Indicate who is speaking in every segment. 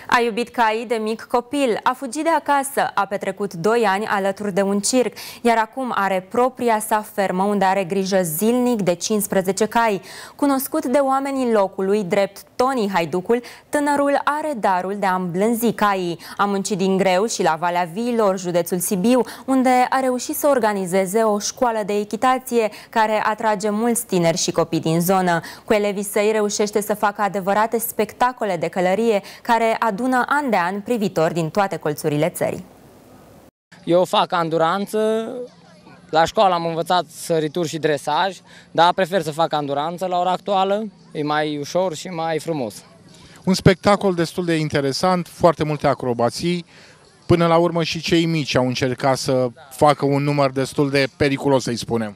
Speaker 1: A iubit caii de mic copil, a fugit de acasă, a petrecut 2 ani alături de un circ, iar acum are propria sa fermă unde are grijă zilnic de 15 cai. Cunoscut de oamenii locului drept Tony Haiducul, tânărul are darul de a îmblânzi caii. A muncit din greu și la Valea Viilor, județul Sibiu, unde a reușit să organizeze o școală de echitație care atrage mulți tineri și copii din zonă. Cu elevii săi reușește să facă adevărate spectacole de călărie care adună an de an privitori din toate colțurile țării.
Speaker 2: Eu fac anduranță, la școală am învățat sărituri și dresaj, dar prefer să fac anduranță la ora actuală, e mai ușor și mai frumos.
Speaker 3: Un spectacol destul de interesant, foarte multe acrobații, până la urmă și cei mici au încercat să facă un număr destul de periculos, să-i spunem.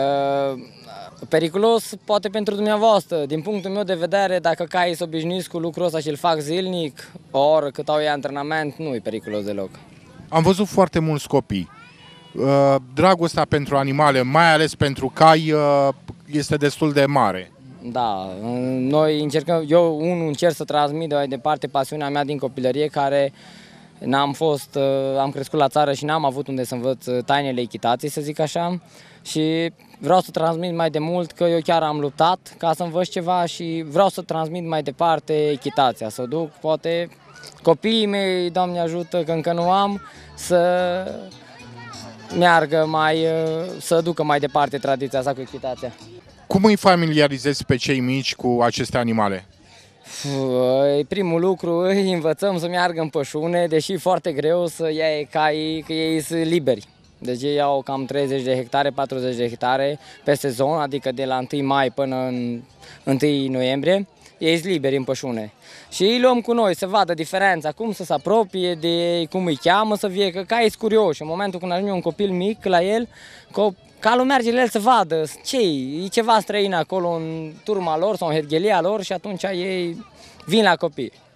Speaker 2: Periculos poate pentru dumneavoastră. Din punctul meu de vedere, dacă caii sunt obișnuiți cu lucrul ăsta și îl fac zilnic, o oră cât au ei antrenament, nu e periculos deloc. Am
Speaker 3: văzut foarte mulți copii. Dragostea pentru animale, mai ales pentru cai, este destul de mare.
Speaker 2: Da, noi încercăm, eu încerc să transmit de mai departe pasiunea mea din copilărie, care am crescut la țară și n-am avut unde să învăț tainele echitației, să zic așa, și vreau să transmit mai de mult că eu chiar am luptat ca să învăț ceva și vreau să transmit mai departe echitația, să duc, poate, copiii mei, Doamne ajută, că încă nu am, să meargă să ducă mai departe tradiția asta cu echitația.
Speaker 3: Cum îi familiarizezi pe cei mici cu aceste animale?
Speaker 2: Primul lucru, îi învățăm să meargă în pășune, deși e foarte greu să ia caii, că ei sunt liberi. Deci ei au cam 30 de hectare, 40 de hectare pe sezon, adică de la 1 mai până în 1 noiembrie, ei sunt liberi în pășune. Și îi luăm cu noi să vadă diferența, cum să se apropie de ei, cum îi cheamă să vie, că caii sunt curioși. În momentul când ajunge un copil mic la el, calul merge la el să vadă ce-i, e ceva străin acolo în turma lor sau în herghelia lor și atunci ei vin la copii.